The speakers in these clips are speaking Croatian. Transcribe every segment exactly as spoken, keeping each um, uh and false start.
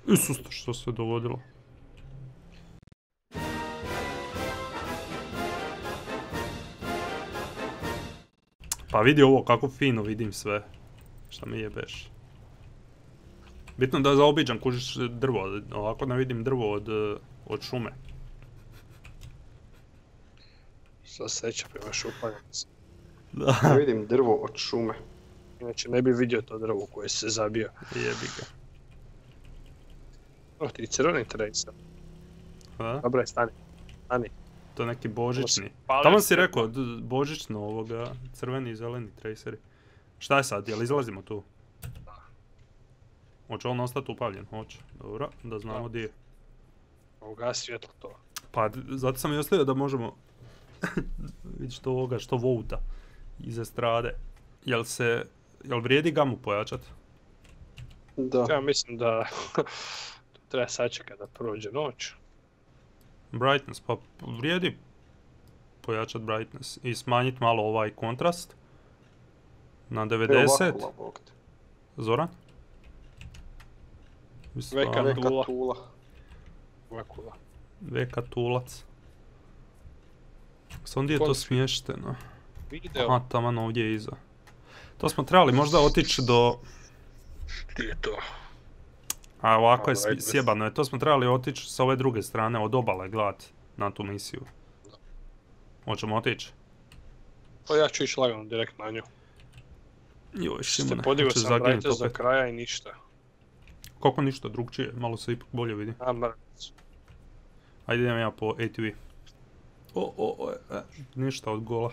Isus, što se dogodilo? Pa vidi ovo kako fino vidim sve. Šta mi jebeš. Bitno da zaobiđam kužiš drvo, ovako ne vidim drvo od, od šume. Sva sreća prema šupanjac. Da. Ne vidim drvo od šume. Inače ne bi vidio to drvo koje se zabio. Jebi ga. O, ti crveni tracer. A? Dobro je, stani. Stani. To je neki božićni. Pali Tamo se si neko. rekao, d- božićno ovoga, crveni i zeleni traceri. Šta je sad, jel izlazimo tu? Da. Hoće on ostati upaljen? Hoće. Dobro, da znamo di je. Ugasi svjetlo to. Pa, d- zato sam i ostavio da možemo vidjeti što ovoga, što vouta iz estrade. Jel se, jel vrijedi gamu pojačat? Da. Ja mislim da treba sačekati da prođe noć. Brightness, pa vrijedi pojačat brightness i smanjiti malo ovaj kontrast na devedeset. Evo ovako, bog te. Zoran? Mislim, Veka stvarno, Veka Tula. tula. Ovakula. Veka tulac. S ondje je to Konf- smješteno. Video. Aha, taman ovdje iza. To smo trebali možda otići do... Gdje je to? A ovako je A, svi- ajde. sjebano je, to smo trebali otići s ove druge strane, od obale gledat na tu misiju. Hoćemo otići? Pa ja ću ići lagano direkt na nju. Joj, Ste Šimone, podigao hoće sam zaginut brightness do opet. kraja i ništa. Kako ništa drugčije, malo se ipak bolje vidi. A mrvic. Ajde idem ja po A T V. O, o, o, e, ništa od gola.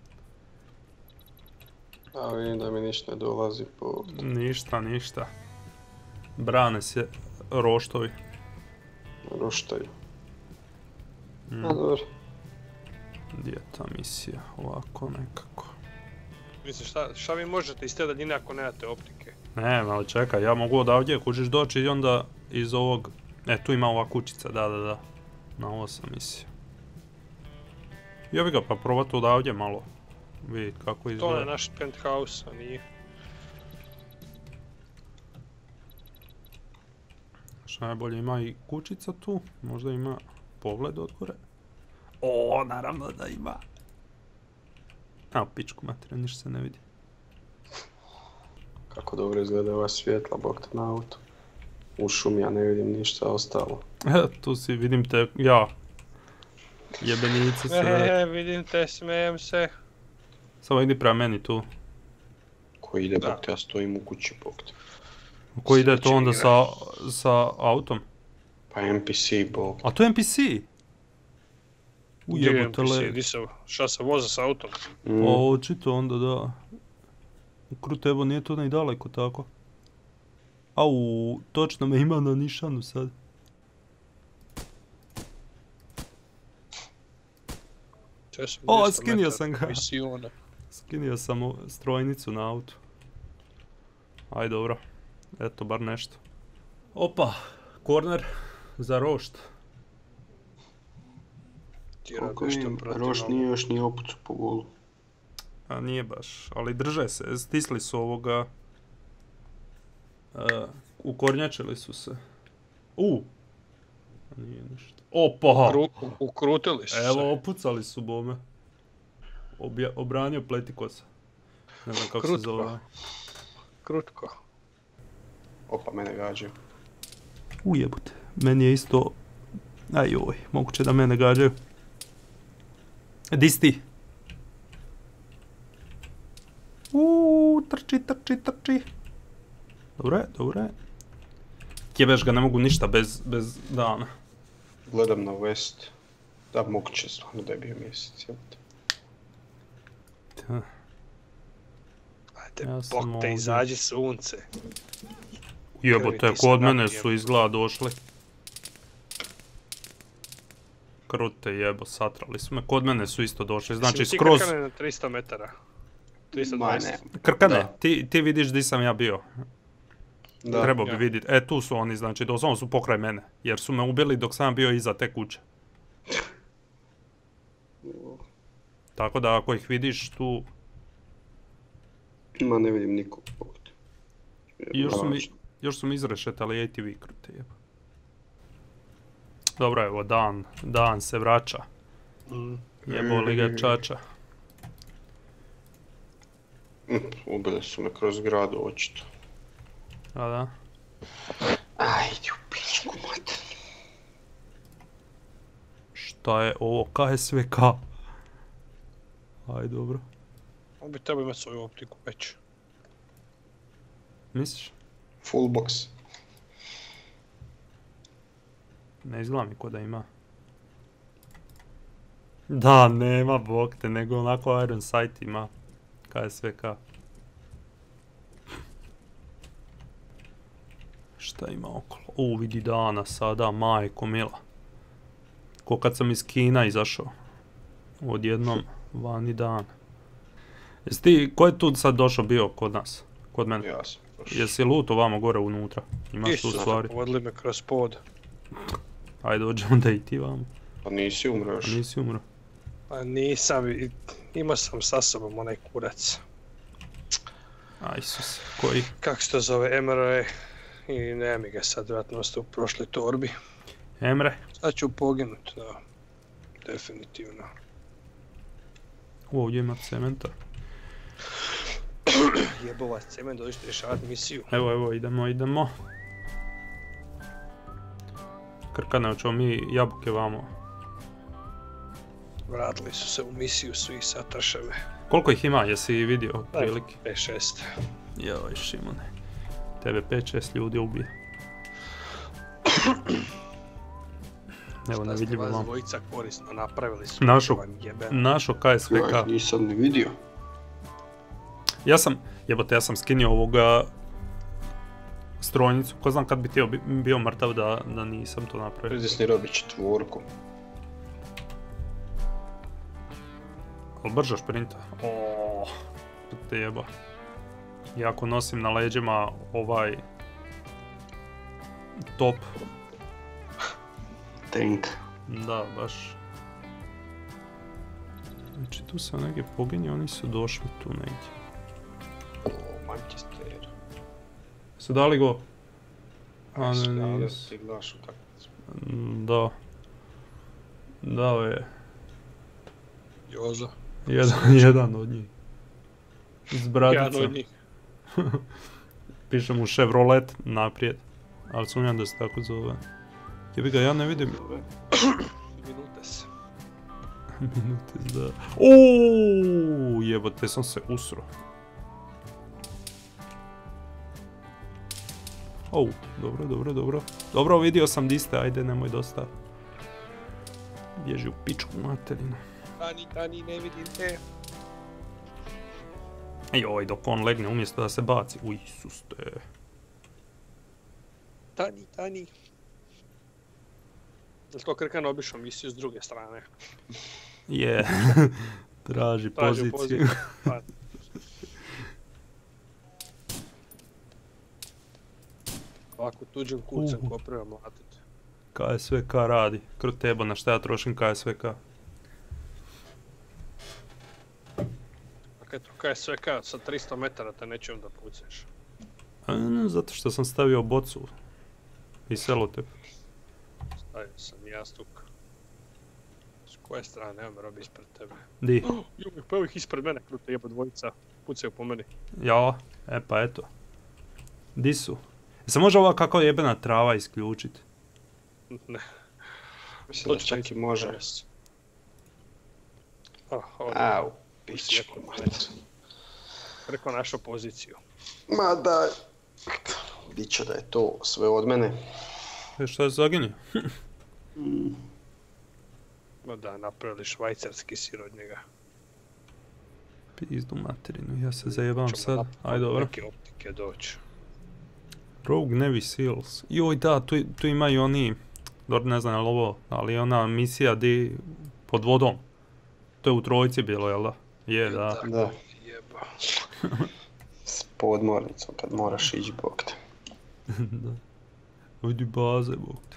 A vidim da mi ništa ne dolazi po... Ništa, ništa. Brane se roštovi. roštaju. Mm. A dobro. Gdje je ta misija? Ovako nekako. Mislim, šta, šta vi možete iz te daljine ako nemate optike? Ne, ali čekaj, ja mogu odavdje kužiš doći i onda iz ovog... E, tu ima ova kućica, da, da, da. Na ovo sam mislio. Jebi ga, pa probat odavdje malo. Vidjet kako To je izgleda. naš penthouse, a nije. Što najbolje, ima i kućica tu. Možda ima pogled od gore. O, naravno da ima. Evo, pičku materiju, ništa se ne vidi. Kako dobro izgleda ova svjetla, bog te na auto. U šumi ja ne vidim ništa ostalo. E, tu si, vidim te, ja. Jebenice se. E, vidim te, smijem se. Samo idi prema meni tu. Ko ide, Da. bog te, ja stojim u kući, bog te. Ko ide to Sreće onda igra. sa, sa autom? Pa N P C, bog te. A to je N P C? Ujebote N P C, le. di se, šta se voza s autom? Mm. O, očito onda da. Krute, evo nije to ni daleko tako. Au, točno me ima na nišanu sad. Često O, dvjesto skinio metara sam ga. visiona. Skinio sam o- strojnicu na autu. Aj dobro. Eto, bar nešto. Opa, korner za rošt. Tjera Koliko nešto vidim, protiv Roš ovog. nije još ni opucu po golu. A nije baš, ali drže se, stisli su ovoga. Uh, ukornjačili su se. U! A nije ništa. Opa! Ukru- ukrutili su se. Evo, opucali su bome. Obja, obranio Pletikosa. Ne znam kako se Krutko. zove. Krutko. Opa, mene gađaju. Ujebote, meni je isto... Ajoj, moguće da mene gađaju. Di si ti? Uuu, trči, trči, trči. Dobro je, dobro je. Jebeš ga, ne mogu ništa bez, bez dana. Gledam na West. Da, moguće stvarno da je bio mjesec, jebote. Da. Ajde, Ja sam bok te, ovdje. izađi sunce. Jebote, ti se kod mene napijem. su izgleda došli. Krute jebo, satrali su me. Kod mene su isto došli, znači Jesi li ti skroz... krkane na tristo metara? tristo Ma dvadeset. ne. Krkane, Da. ti, ti vidiš di sam ja bio. Da. Trebao bi ja. vidjeti. E, tu su oni, znači, doslovno su pokraj mene. Jer su me ubili dok sam bio iza te kuće. Tako da ako ih vidiš tu... Ma ne vidim nikog, bog te. Još su mi, Važno. još su mi izrešetali A T V krute jebo. Dobro, evo, Dan, Dan se vraća. Mm. Jebo li ga čača. Ubili su me kroz gradu, očito. A da? Ajde u pičku, mate. Šta je ovo? K S V K? Aj, dobro. On bi trebao imati svoju optiku već. Misliš? Full box. Ne izgleda mi ko da ima. Da, nema bog te, nego onako Iron Sight ima. K S V K. Šta ima okolo? U, vidi Dana sada, majko mila. Ko kad sam iz Kina izašao. Odjednom, vani Dan. Jesi ti, ko je tu sad došao bio kod nas? Kod mene? Ja sam. Jesi luto vamo gore unutra? Imaš tu Isus, stvari? vodili me kroz pod. Ajde, dođemo da i ti vamo. Pa nisi umro još. A nisi umro. Pa nisam, i- imao sam sa sobom onaj kurac. Aj, Isus, koji? Kako se to zove, M R A. I ne mi ga sad, vjerojatno ostao u prošloj torbi. Emre? Sad ću poginut, da. Definitivno. U, ovdje ima cementa. Jebova cement, dođeš rješavati misiju. Evo, evo, idemo, idemo. Krkane, hoćemo mi jabuke vamo. Vratili su se u misiju svi sa trševe. Koliko ih ima, jesi vidio prilike? pet šest. Joj, Šimone. Tebe pet šest ljudi ubije. Evo, ne vidljivo vas vam. dvojica korisno napravili su. Našo, vam jebem. našo K S V K. Ja nisam ni vidio. Ja sam, jebote, ja sam skinio ovoga strojnicu. Ko znam kad bi ti bio mrtav da, da nisam to napravio. Pritisni robi četvorku. Ali brže šprinta. Oooo, te jeba. Iako nosim na leđima ovaj top. Tank. Da, baš. Znači tu sam negdje poginio, oni su došli tu negdje. O, Manchester. Su dali go? A ne, Da, nisu. ti gledaš utakmicu. Mm, Da. Dao je Jozo. jedan, jedan od njih. Iz Jedan bratice. od njih. Piše mu Chevrolet naprijed. Ali sumnjam da se tako zove. Jebi ga, ja ne vidim. Minutes. Minutes, da. Uuuu, jebote, sam se usro. Ou, dobro, dobro, dobro. Dobro, vidio sam di ste, ajde, nemoj dosta. Bježi u pičku materinu. Tani, Tani, ne vidim te. Joj, dok on legne umjesto da se baci. Uj, suste. Tani, Tani. Jel to Krkan obišao misiju s druge strane? Je, traži Traži poziciju. poziciju. Pa, ovako tuđim kucem Uhu. ko prema mlatiti. K S V K radi. Krutebo, na šta ja trošim K S V K? A kad to K S V K sa tristo metara te neće onda pucaš. A, ne, zato što sam stavio bocu. I selotep. Stavio sam jastuk. S koje strane, evo me robi ispred tebe. Di? Oh, joj, pa evo ih ispred mene, kruto jeba dvojica. Pucaju po meni. Ja, e pa eto. Di su? Se može ova kako jebena trava isključit? Ne. Mislim da čak i može. Oh, oh, Au, pičku mater. Krko našao poziciju. Ma da... Biće da je to sve od mene. E šta je zaginio? Mm. No da, napravili švajcarski sir od njega. Pizdu materinu, ja se zajebam Ćemo sad. napraviti Aj dobro. neke optike doći. Rogue Navy Seals. Joj da, tu, tu ima i oni, dobro ne znam je li ovo, ali ona misija di pod vodom. To je u trojici bilo, jel da? Je, da. Da. Jeba. S podmornicom kad moraš ići, bok te. Da. Vidi baze, bog te.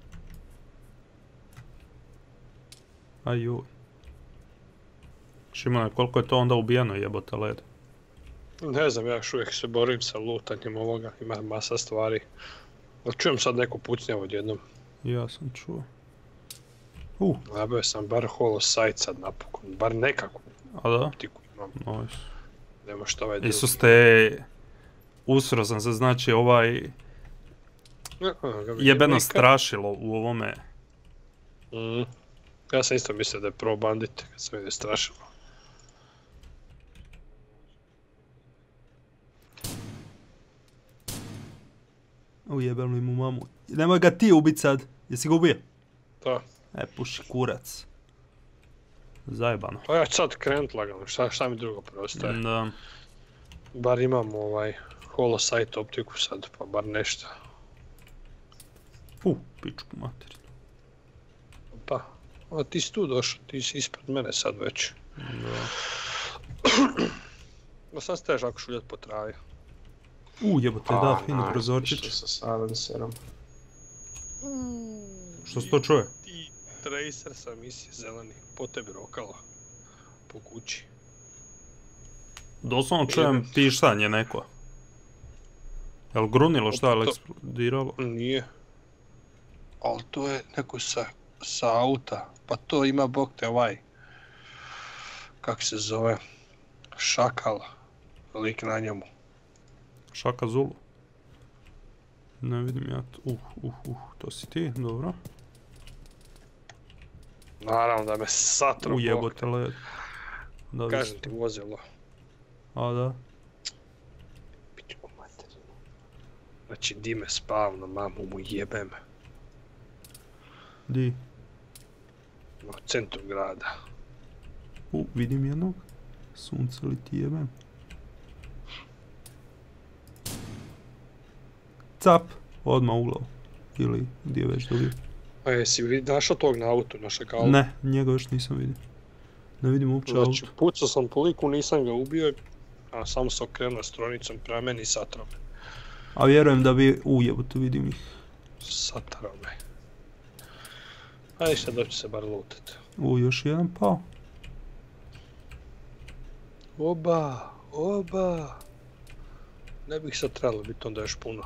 Aj joj. Šimone, koliko je to onda ubijeno jebote led? Ne znam, ja još uvijek se borim sa lutanjem ovoga, ima masa stvari. Ali čujem sad neko pucnjav odjednom. Ja sam čuo. Uh, Nabio sam bar holosight sad napokon, bar nekakvu a da? optiku imam. Nice. Nema što ovaj drugi. Isus te... Usro sam se, znači ovaj... Jebeno strašilo u ovome. Mm. Ja sam isto mislio da je pro bandit kad sam vidio strašilo. Ujebem li mu mamu. Nemoj ga ti ubit sad. Jesi ga ubije? Da. E, puši kurac. Zajebano. Pa ja ću sad krenut lagano, šta, šta mi drugo preostaje. Da. Bar imam ovaj holosight optiku sad, pa bar nešto. Uh, pičku materinu. Pa, a ti si tu došao, ti si ispred mene sad već. Da. Ma sad ste žako šuljat po travi. U, jebote, da, A, fino nice, prozorčić. Što sa silencerom. Što se to čuje? Ti tracer sa misije zeleni, po tebi rokalo. Po kući. Doslovno čujem pištanje neko. Jel grunilo šta, jel eksplodiralo? Nije. Ali to je neko sa, sa auta, pa to ima bog te ovaj. Kak se zove? Šakal. Lik na njemu. Šaka Zulu. Ne vidim ja to. Uh, uh, uh, to si ti, dobro. Naravno da me satro bog. Ujebote led. Da, Kažem ti vozilo. A da. Pičku materinu. Znači di me spavno, mamu mu jebem. Di? U centru grada. U, vidim jednog. Sunce li ti jebem. Cap, odmah u glavu. Ili gdje već dobio. A jesi vid- našao tog na autu, na šakalu? Ne, njega još nisam vidio. Ne vidim uopće Znači, auto. pucao sam po liku, nisam ga ubio, a samo sam okrenuo stronicom prema meni i satrao me. A vjerujem da bi... U, jebote, vidim ih. Satrao me. A ništa, doći se bar lootat. U, još jedan pao. Oba, oba. Ne bih sad trebalo biti onda još puno.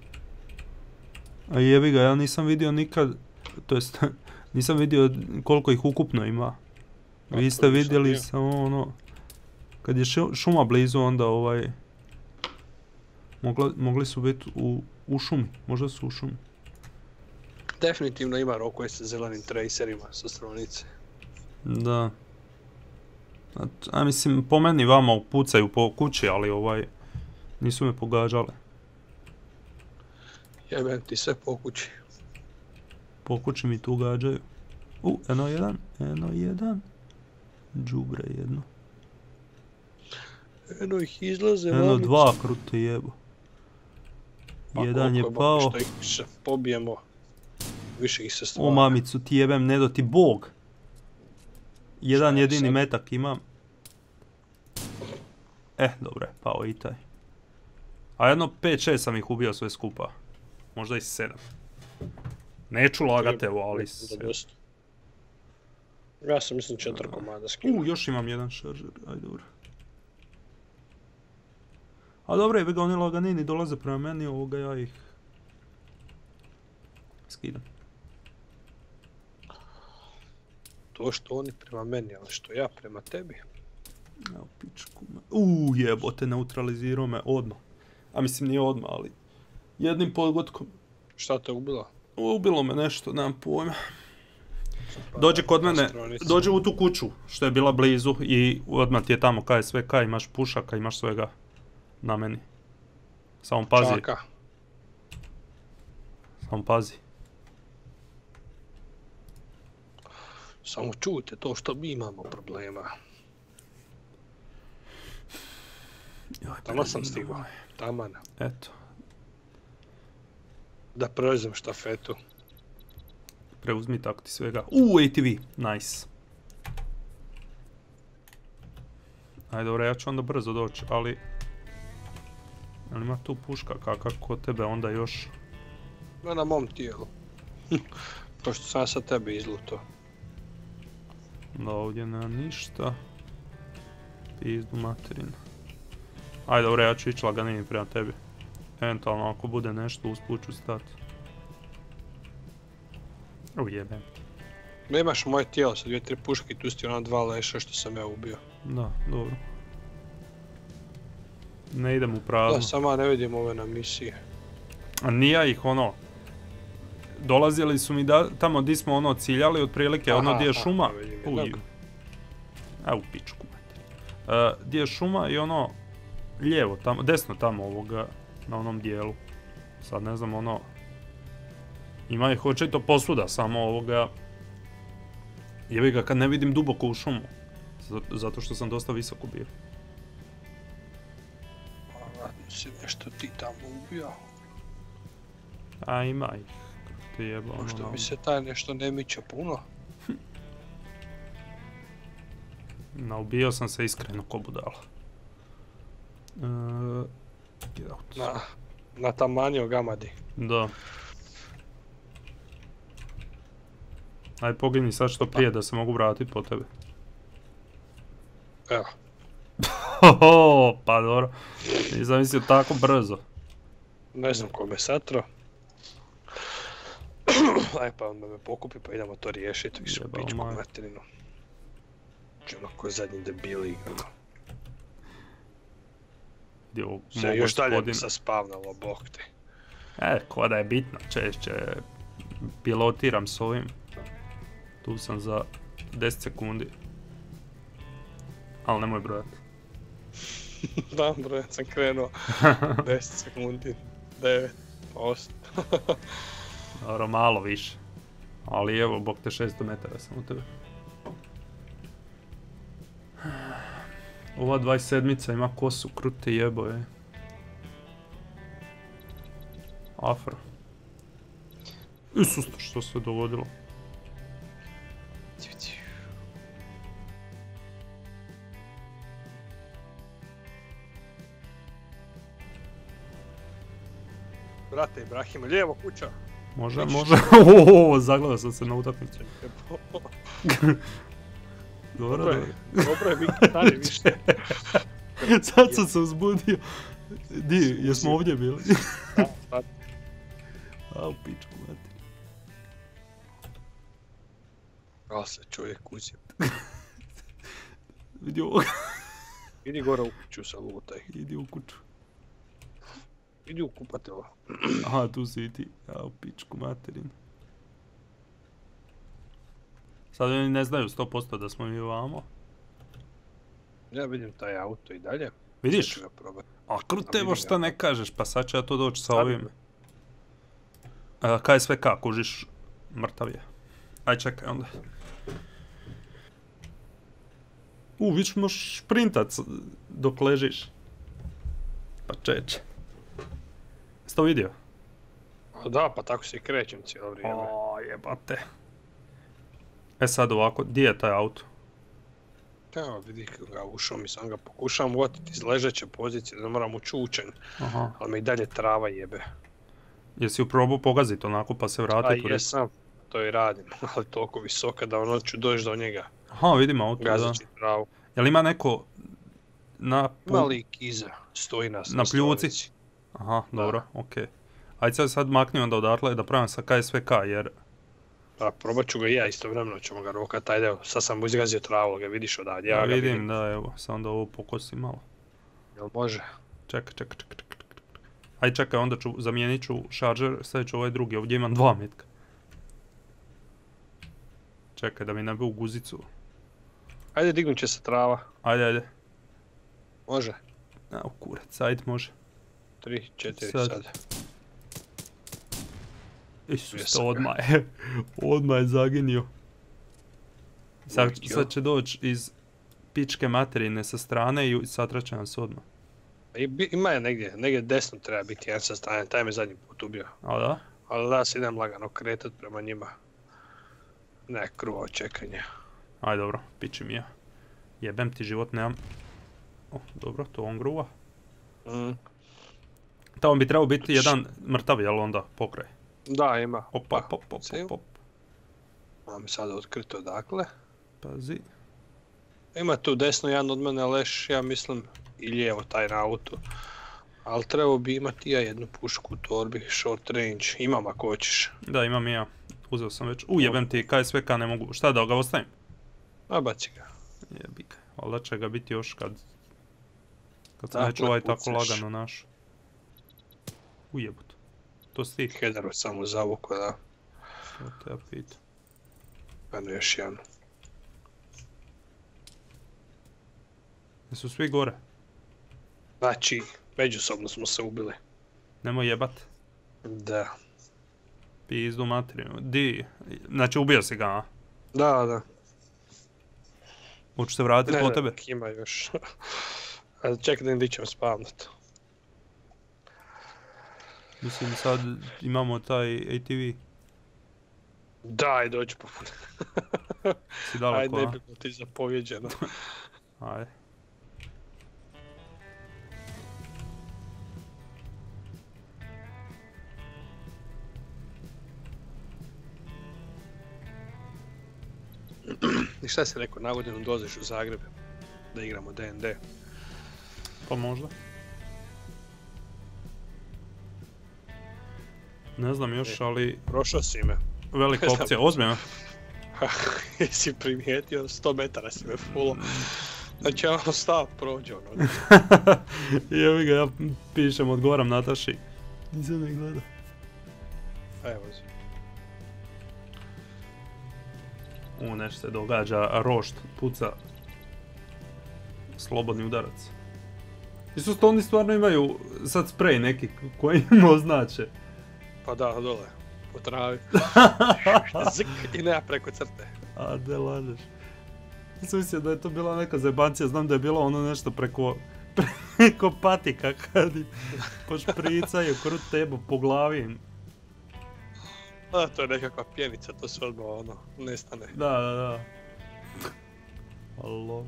A jebi ga, ja nisam vidio nikad... To jest, nisam vidio koliko ih ukupno ima. Vi ste vidjeli samo ono... Kad je šu- šuma blizu, onda ovaj... Mogla, mogli su biti u, u šumi, možda su u šumi. Definitivno ima rokove sa zelenim tracerima sa stranice. Da. A, a mislim, po meni vama pucaju po kući, ali ovaj... Nisu me pogađale. Jebem ti sve po kući. Po kući mi tu gađaju. U, eno jedan, eno jedan. Džubre jedno. Eno ih izlaze, Eno mamice. dva krute jebo. Pa Jedan je koliko pao. Što ih se pobijemo, više ih se stvara. O mamicu ti jebem, ne do ti bog. Jedan Šta je jedini sad? metak imam. Eh, dobro je, pao i taj. A jedno pet šest sam ih ubio sve skupa. Možda i sedam. Neću lagati evo, ali sedam. Ja sam mislim četiri komada skinuo. U, još imam jedan šaržer, aj dobro. A dobro je, vi ga oni laganini dolaze prema meni, ovoga ja ih... skidam. To što oni prema meni, ali što ja prema tebi. Evo pičku me. Uuu jebote, neutralizirao me odmah. A mislim nije odmah, ali... jednim podgotkom. Šta te ubilo? Ubilo me nešto, nemam pojma. Dođe kod mene, Stronice. dođe u tu kuću što je bila blizu i odmah ti je tamo kaj sve kaj, imaš pušaka, imaš svega na meni. Samo pazi, Čaka. samo pazi. Samo čujte to što mi imamo problema. Joj, Tamo sam predivno, stigao. ovaj. Taman. Eto, Da preuzem štafetu. preuzmi tako ti svega. Uuu, A T V, nice. Ajde, dobro, ja ću onda brzo doći, ali... Jel ima tu puška kakva kod tebe onda još? Ne na mom tijelu. Pošto sam ja sad tebe izlutao. Da, ovdje nema ništa. Pizdu materinu. Ajde, dobro, ja ću ići laganini prema tebi. Eventualno, ako bude nešto, usput ću stati. Ujebem. Nemaš moje tijelo sa dvije, tri puške i tu sti ona dva leša što sam ja ubio. Da, dobro. Ne idem u prazno. Da, sama ne vidim ove na misije. A nija ih ono... Dolazili su mi da, tamo di smo ono ciljali, otprilike Aha, ono di je aha, šuma. ne vidim Uj. jednog. A u pičku. Uh, di je šuma i ono... Lijevo tamo, desno tamo ovoga, na onom dijelu. Sad ne znam ono... Ima ih očito posvuda, samo ovoga... Jebi ga kad ne vidim duboko u šumu. Zato što sam dosta visoko bio. Vratno si nešto ti tamo ubio. A ima ih. Ti jeba ono... Možda na- mi se taj nešto ne miče puno. Naubio sam se iskreno ko budala. Uh, get out. Na, na tamanio gamadi. Da. Aj pogini sad što prije da se mogu vratit po tebe. Evo. Hoho, pa dobro. Nisam mislio tako brzo. Ne znam ko me satro. Aj pa onda me pokupi pa idemo to riješiti. Više u Jebao pičku maj. materinu. Znači ono ko je zadnji debili igrano. Gdje ovog Se mog još dalje mi gospodina. sa spavnalo, bok te. E, ko da je bitno, češće pilotiram s ovim. Tu sam za deset sekundi. Ali nemoj brojati. Da, broj, sam krenuo. deset sekundi. devet, osam. Dobro, malo više. Ali evo, bok te šesto metara sam u tebe. Ova dvadeset sedmica ima kosu, krute jeboje. Afro. Isus, što se dogodilo? Brate Ibrahime, lijevo kuća. Može, Vidiš? može. Ooo, zagledao sam se na utakmicu. Dobro, Dobro dobro. je, dobro je Viki, stani više. Sad sam se uzbudio. Di, jesmo ovdje bili? Da, stani. A, u pičku, mati. Ali se čovjek uzio. Vidi ovo. Idi gore u kuću sa lutaj. Idi u kuću. Idi u kupatilo. Aha, tu si i ti. A, u pičku, materinu. Sad oni ne znaju sto posto da smo mi ovamo. Ja vidim taj auto i dalje. Vidiš? Sad ću ga probati. A krute, A evo vidim šta ga. ne kažeš, pa sad ću ja to doći sa Sad ovim. A, K S V K, kužiš, mrtav je. Aj čekaj onda. U, vidiš možeš šprintat s- dok ležiš. Pa čeče. Jesi to vidio? A da, pa tako se i krećem cijelo vrijeme. O, jebate. E sad ovako, di je taj auto? Evo vidi kako ga ušao mi, sam ga pokušavam uvotiti iz ležeće pozicije, da moram ući učen. Aha. Ali me i dalje trava jebe. Jesi ju probao pogazit onako pa se A vratit u rit? jesam, to i radim, ali toliko visoka da ono ću doći do njega, Aha, vidim auto, da. gazeći travu. Jel ima neko na... pu- Ima lik iza, stoji nas Na pljuci? stolici. Aha, dobro, okej. Ajde sad, sad makni onda odatle da pravim sa K S V K jer... Pa probat ću ga i ja, istovremeno ćemo ga rokat, ajde evo, sad sam mu izgazio travu, ga vidiš odavdje, ja Ja ga vidim, vidim. da, evo, sad onda ovo pokosim malo. Jel može? Čekaj, čekaj, čekaj, čekaj, čekaj. Ajde čekaj, onda ću, zamijenit ću šaržer, stavit ću ovaj drugi, ovdje imam dva metka. Čekaj da mi ne bi u guzicu. Ajde dignut će se trava, Ajde, ajde. može? A, u kurac, ajde, može. Tri, četiri Sad. sad. Isus, Jesam to ga. odmah je, odmah je zaginio. Sad, Uvijek, jel? sad će doći iz pičke materine sa strane i satraće nas odmah. I bi- ima je negdje, negdje desno treba biti jedan sa strane, taj me zadnji put ubio. A da? Ali da se idem lagano kretat prema njima. Ne, kruvo čekanje. Aj dobro, piči mi ja. Jebem ti život, nemam... O, dobro, to on gruva. Mm. Tamo bi trebao biti jedan mrtav, jel onda, pokraj. Da, ima. Op, Pa, op, op, op, cijel. op, op. Mam sada otkrito odakle. Pazi. Ima tu desno jedan od mene leš, ja mislim, i lijevo taj na autu. Ali trebao bi imati ja jednu pušku u torbi, short range. Imam ako hoćeš. Da, imam i ja. uzeo sam već. U, jebem ti, K S V K ne mogu. Šta da ga ostavim? A baci ga. Jebi ga. Ali da će ga biti još kad... Kad sam Dakle, već ovaj tako pucaš. lagano našao. Ujebut. To si ti. Headeru samo zavuko, da. To te ja pitam. Eno još jedan. Jesu svi gore? Znači, međusobno smo se ubili. Nemoj jebat. Da. Pizdu materiju. Di? Znači ubio si ga, a? Da, da. Hoću se vratiti po tebe? Ne, ima još. A čekaj da di ćemo spavnat. Mislim sad imamo taj A T V. Daj, dođi po... Si daleko, Ajde, ne a? bi ti zapovjeđeno. Ajde. I šta si rekao, na godinu dođeš u Zagreb da igramo D and D? Pa možda. Ne znam još, ali Prošao si me. velika opcija. Ozbiljno. Jesi primijetio, sto metara si me fullo. Znači ja ono stav prođe ono. Jevi ga, ja pišem, odgovaram Nataši. Nisam ne gleda. Evo zi. U, nešto se događa, rošt, puca. Slobodni udarac. Isus, to oni stvarno imaju sad sprej neki koji im označe. Pa da, dole. Po travi. Zik i nema preko crte. A, de lažeš. Nisam mislio da je to bila neka zebancija, znam da je bilo ono nešto preko... preko patika kad im pošpricaju kroz tebe po glavi. Da, to je nekakva pjenica, to sve odmah ono, nestane. Da, da, da. Alo.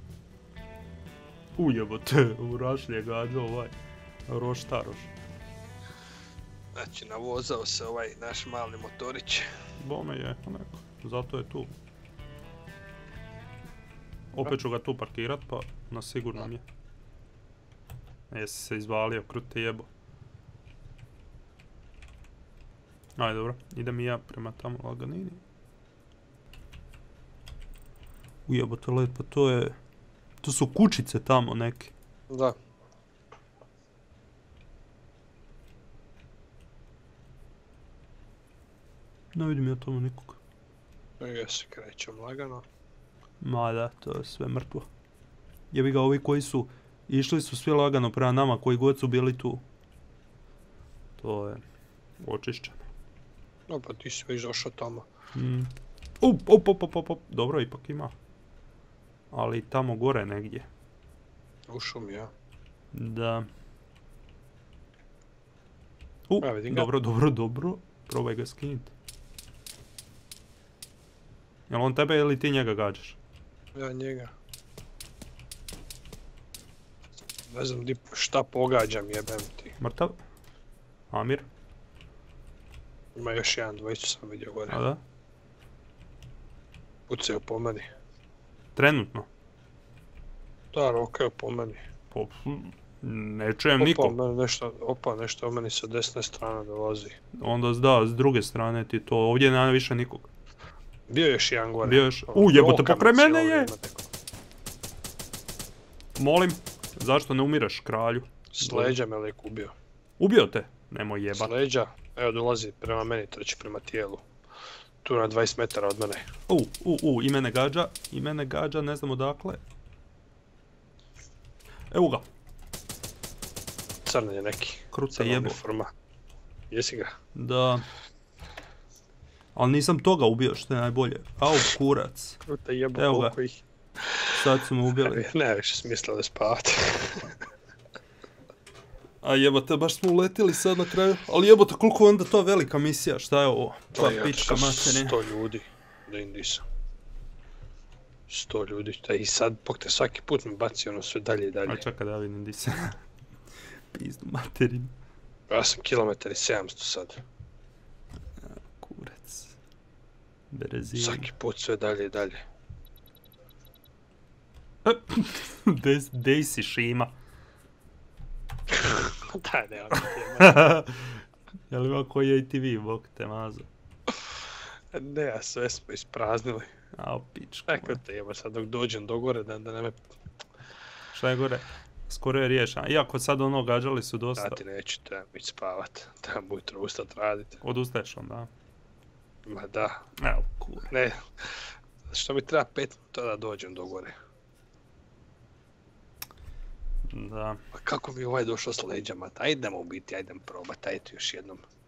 Ujebote, u rašlje gađa ovaj roštaroš. Znači, navozao se ovaj naš mali motorić. Bome je, onako, zato je tu. Opet ću ga tu parkirat, pa na sigurno mi je. Jesi se izvalio, krute jebo. Ajde, dobro, idem i ja prema tamo laganini. Ujebote led, pa to je... To su kućice tamo neke. Da. Ne vidim ja tamo nikog. Ja se krećem lagano. Ma da, to je sve mrtvo. Jebi ga, ovi koji su išli su svi lagano prema nama, koji god su bili tu. To je očišćeno. No pa ti si već došao tamo. Mm. Up, up, up, up, up, up. Dobro, ipak ima. Ali tamo gore negdje. U šumi, ja. Da. U, Ja vidim ga. dobro, dobro, dobro. Probaj ga skinuti. Jel on tebe ili ti njega gađaš? Ja njega. Ne znam di, šta pogađam, jebem ti. Mrtav? Amir? Ima još jedan, dvojicu sam vidio gore. A da? Pucaju po meni. Trenutno? Da, rokaju po meni. Po, ne čujem Opa, nikog. meni nešto, opa, nešto od meni sa desne strane dolazi. Onda da, s druge strane ti to, ovdje nema više nikog. Bio je još jedan gore. Bio još, u jebote, Roka pokraj mi mene cijelo je! vrijeme neko. Molim, zašto ne umireš, kralju? S leđa me lik ubio. Ubio te? Nemoj S jebat. leđa, evo dolazi prema meni, trči prema tijelu. Tu na dvadeset metara od mene. U, u, u, i mene gađa, i mene gađa, ne znam odakle. Evo ga, Crn je neki. krute Crna jebo. uniforma. Jesi ga? Da. Ali nisam toga ubio, što je najbolje. Au, kurac. Krute jebo, Evo ga. koliko ih. Sad su me ubili. Ne, više smisla da spavati. A jebote, baš smo uletili sad na kraju. Ali jebote, koliko je onda to velika misija, šta je ovo? Pa pička materine. Sto ljudi. Da indisa. Sto ljudi. Da i sad, pok te svaki put mi baci ono sve dalje i dalje. A čekaj da vidim di se. Pizdu materinu. Ja sam kilometar i sedamsto sad. Kurac. Berezina. Svaki put sve dalje i dalje. Dej si Šima. Daj, ne, ono ti je. Jel ima koji A T V, bok te mazo? Ne, a sve smo ispraznili. A pičku. Kako te jeba sad dok dođem do gore da, da ne me... Šta je gore? Skoro je riješeno. Iako sad ono gađali su dosta. Ja ti neću, trebam ići spavat. Trebam ujutro ustat radit. Odustaješ onda? Ma da. Evo, kure. Ne. Što mi treba pet minuta da dođem do gore. Da. Pa kako mi ovaj došao s leđama? Ajdemo u biti, ajdem probat, ajde još jednom.